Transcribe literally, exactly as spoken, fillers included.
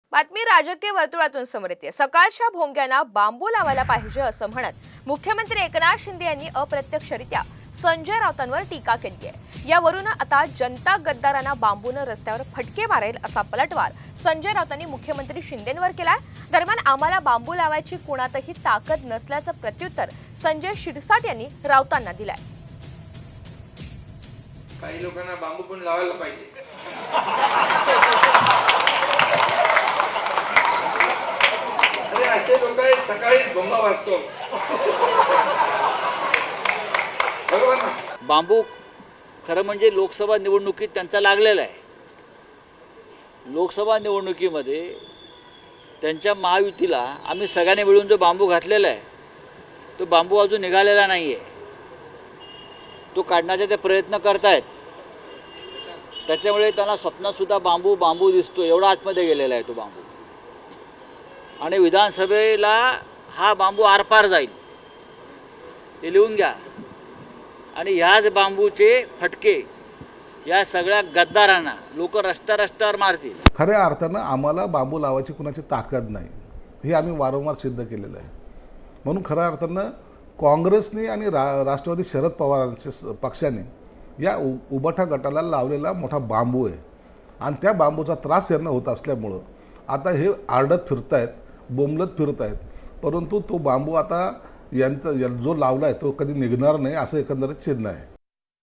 बातमी राजकीय वर्तुळातून समोर येते। सकाळच्या भोंग्यांना बांबू लावायला पाहिजे असं म्हणत मुख्यमंत्री एकनाथ शिंदे यांनी अप्रत्यक्षरित्या संजय राऊतांवर टीका केली आहे। यावरून आता जनता गद्दारांना बांबूने रस्त्यावर फटके मारेल असा पलटवार संजय राऊतांनी मुख्यमंत्री शिंदेंवर केलाय। दरम्यान आम्हाला बांबू लावायची कोणातही ताकद नसल्याचं प्रत्युत्तर संजय शिरसाट यांनी राऊतांना दिलंय। काही लोकांना बांबू पण लावायला पाहिजे। अरे असे लोक सकाळी भोंगा वाजतो, बरोबर ना? बांबू खरं म्हणजे लोकसभा निवडणुकीत त्यांचा लागलेला आहे। लोकसभा निवडणुकीमध्ये त्यांच्या महायुतीला आम्ही सगळ्यांनी मिळून जो बांबू घातलेला आहे तो बांबू अजून निघालेला नाही आहे। तो काढण्याचे ते प्रयत्न करतायत, त्याच्यामुळे त्यांना स्वप्नातसुद्धा बांबू बांबू दिसतो एवढा आतमध्ये गेलेला आहे तो बांबू। आणि विधानसभेला हा बांबू आरपार जाईल हे लिहून घ्या। आणि ह्याच बांबूचे फटके या सगळ्या गद्दारांना लोक रस्त्या रस्त्यावर मारतील। खऱ्या अर्थानं आम्हाला बांबू लावायची कुणाची ताकद नाही हे आम्ही वारंवार सिद्ध केलेलं आहे। म्हणून खऱ्या अर्थानं काँग्रेसने आणि रा राष्ट्रवादी शरद पवारांच्या पक्षाने या उ उबाठा गटाला लावलेला मोठा बांबू आहे आणि त्या बांबूचा त्रास यांना होत असल्यामुळं आता हे आरडत फिरत आहेत, बोंबलत फिरत आहेत। परंतु तो बांबू आता यांचा जो लावला आहे तो कधी निघणार नाही असं एकंदरीत चिन्ह आहे।